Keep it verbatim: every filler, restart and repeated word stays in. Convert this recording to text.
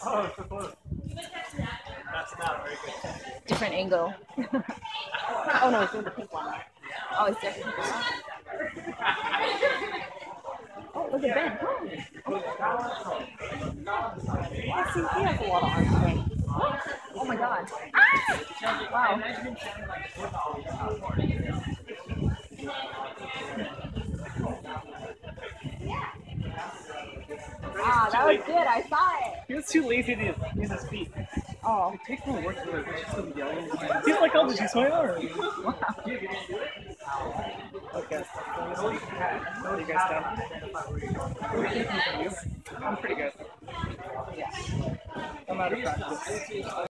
Different angle. Oh no, it's doing the pink one. Oh, it's definitely. Oh, look at Ben. I see he has a lot of arm strength. Oh my god. Ah! Wow. Ah, that was good. I saw it. He was too lazy to use his feet. Oh. It takes more work to do it. Just yelling. He's like, I'll just use my arm. Wow. Okay. What are you guys done? I'm pretty good. I'm out of practice.